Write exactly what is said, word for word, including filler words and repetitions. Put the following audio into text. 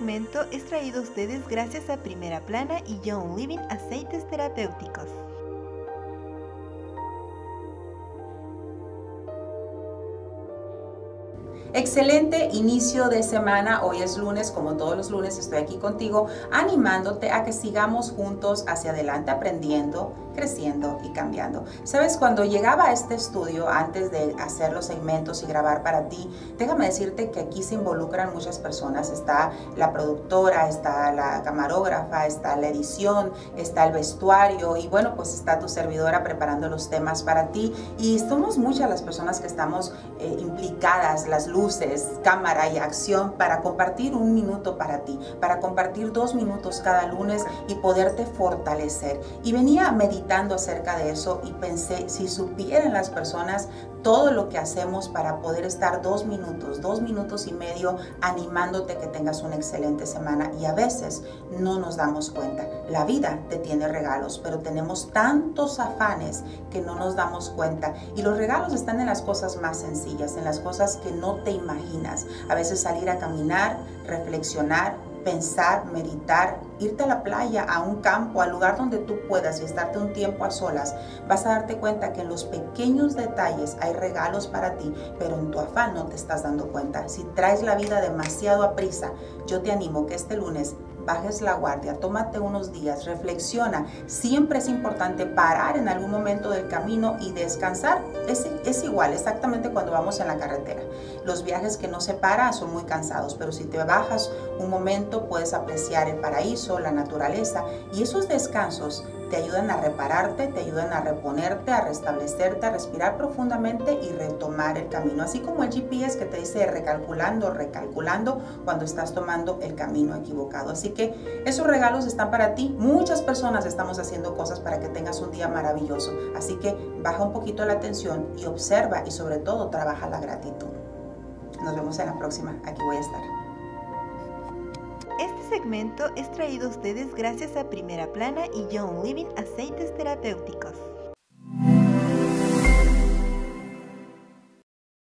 segmento es traído a ustedes gracias a Primera Plana y Young Living Aceites Terapéuticos. Excelente inicio de semana. Hoy es lunes, como todos los lunes estoy aquí contigo animándote a que sigamos juntos hacia adelante, aprendiendo, creciendo y cambiando. Sabes, cuando llegaba a este estudio, antes de hacer los segmentos y grabar para ti, déjame decirte que aquí se involucran muchas personas. Está la productora, está la camarógrafa, está la edición, está el vestuario y bueno, pues está tu servidora preparando los temas para ti. Y somos muchas las personas que estamos eh, implicadas, las luces, cámara y acción para compartir un minuto para ti, para compartir dos minutos cada lunes y poderte fortalecer. Y venía meditando acerca de eso y pensé, si supieran las personas todo lo que hacemos para poder estar dos minutos, dos minutos y medio animándote que tengas una excelente semana, y a veces no nos damos cuenta. La vida te tiene regalos, pero tenemos tantos afanes que no nos damos cuenta, y los regalos están en las cosas más sencillas, en las cosas que no te imaginas. A veces salir a caminar, reflexionar, pensar, meditar, irte a la playa, a un campo, al lugar donde tú puedas y estarte un tiempo a solas, vas a darte cuenta que en los pequeños detalles hay regalos para ti, pero en tu afán no te estás dando cuenta. Si traes la vida demasiado a prisa, yo te animo que este lunes bajes la guardia, tómate unos días, reflexiona. Siempre es importante parar en algún momento del camino y descansar. Es, es igual, exactamente cuando vamos en la carretera. Los viajes que no se paran son muy cansados, pero si te bajas un momento puedes apreciar el paraíso, la naturaleza, y esos descansos te ayudan a repararte, te ayudan a reponerte, a restablecerte, a respirar profundamente y retomar el camino. Así como el G P S que te dice recalculando, recalculando cuando estás tomando el camino equivocado. Así que esos regalos están para ti. Muchas personas estamos haciendo cosas para que tengas un día maravilloso. Así que baja un poquito la tensión y observa, y sobre todo trabaja la gratitud. Nos vemos en la próxima. Aquí voy a estar. Este segmento es traído a ustedes gracias a Primera Plana y Young Living Aceites Terapéuticos.